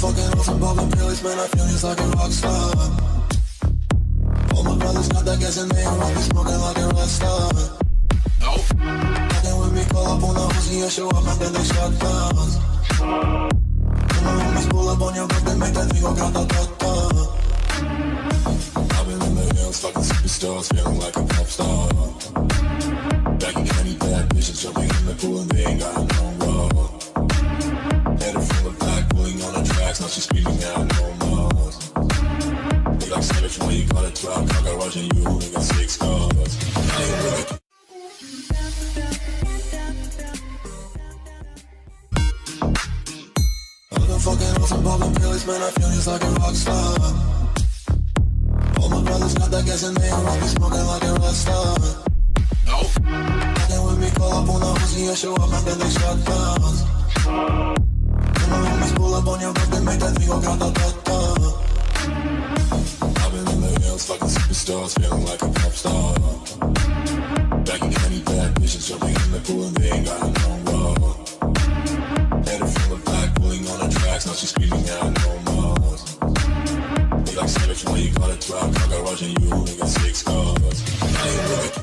fucking on some poppin' pills, man, I feel just like a rock star. All my brothers got that gas and they around me smoking like a rock star. Nope. Fucking with me, call up on the Uzi and show up and then they shot downs. When my homies pull up on your block, they make that thing go grata-ta-ta. I've been in the hills, fucking superstars, feeling like a pop star. Back in County, bad bitches jumping in the pool and they ain't got no road. Headed from the back, pulling on the tracks, now she's screaming out no more. They like savage when you got a 12, cocker watching you, only got 6 cars. I ain't really. I've been fucking on some poppin' pills, man, I feel just like a rock star. All my brothers got that gas and they around me smoking like a rock star. Nope. Fucking with me, call up on the Uzi and show up and then they shot downs. When my homies pull up on your block, they make that thing go grata-ta-ta. I've been in the hills, fucking superstars, feeling like a pop star. Back in County, bad bitches jumping in the pool and they ain't got no road. Headed from the back, pulling on the tracks, now she's screaming out no more. They like savage when you got a 12, cocker watching you, only got 6 cars. I ain't really.